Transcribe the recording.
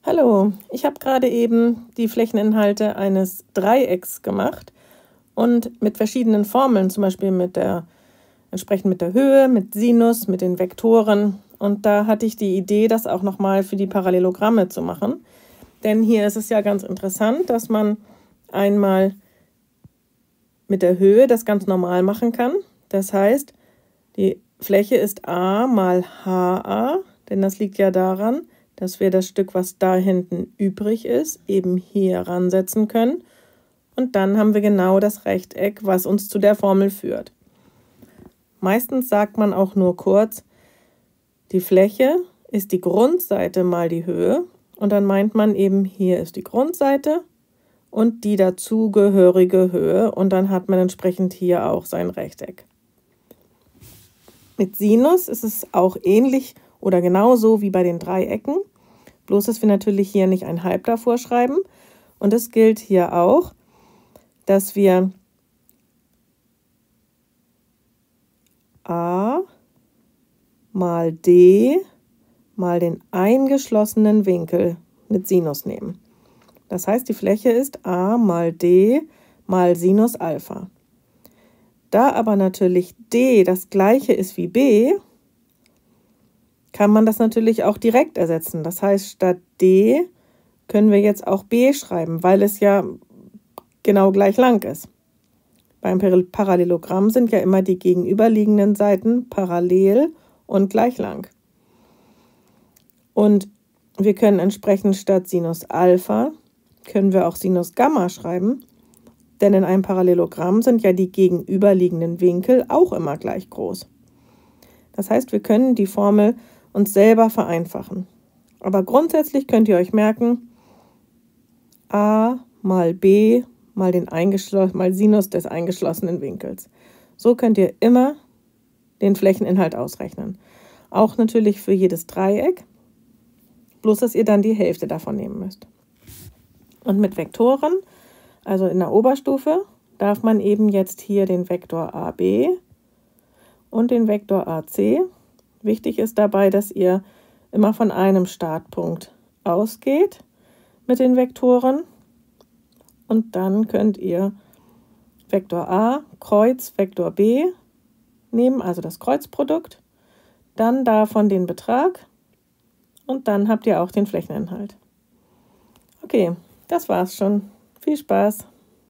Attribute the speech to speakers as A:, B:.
A: Hallo, ich habe gerade eben die Flächeninhalte eines Dreiecks gemacht und mit verschiedenen Formeln, zum Beispiel entsprechend mit der Höhe, mit Sinus, mit den Vektoren. Und da hatte ich die Idee, das auch nochmal für die Parallelogramme zu machen. Denn hier ist es ja ganz interessant, dass man einmal mit der Höhe das ganz normal machen kann. Das heißt, die Fläche ist a mal ha, denn das liegt ja daran, dass wir das Stück, was da hinten übrig ist, eben hier ransetzen können. Und dann haben wir genau das Rechteck, was uns zu der Formel führt. Meistens sagt man auch nur kurz, die Fläche ist die Grundseite mal die Höhe. Und dann meint man eben, hier ist die Grundseite und die dazugehörige Höhe. Und dann hat man entsprechend hier auch sein Rechteck. Mit Sinus ist es auch ähnlich oder genauso wie bei den Dreiecken, bloß dass wir natürlich hier nicht ein Halb davor schreiben. Und es gilt hier auch, dass wir a mal d mal den eingeschlossenen Winkel mit Sinus nehmen. Das heißt, die Fläche ist a mal d mal Sinus Alpha. Da aber natürlich d das gleiche ist wie b, kann man das natürlich auch direkt ersetzen. Das heißt, statt d können wir jetzt auch b schreiben, weil es ja genau gleich lang ist. Beim Parallelogramm sind ja immer die gegenüberliegenden Seiten parallel und gleich lang. Und wir können entsprechend statt Sinus Alpha, können wir auch Sinus Gamma schreiben, denn in einem Parallelogramm sind ja die gegenüberliegenden Winkel auch immer gleich groß. Das heißt, wir können die Formel uns selber vereinfachen. Aber grundsätzlich könnt ihr euch merken, a mal b mal mal Sinus des eingeschlossenen Winkels. So könnt ihr immer den Flächeninhalt ausrechnen. Auch natürlich für jedes Dreieck, bloß dass ihr dann die Hälfte davon nehmen müsst. Und mit Vektoren, also in der Oberstufe, darf man eben jetzt hier den Vektor AB und den Vektor AC. Wichtig ist dabei, dass ihr immer von einem Startpunkt ausgeht mit den Vektoren. Und dann könnt ihr Vektor A, Kreuz, Vektor B nehmen, also das Kreuzprodukt. Dann davon den Betrag und dann habt ihr auch den Flächeninhalt. Okay, das war's schon. Viel Spaß!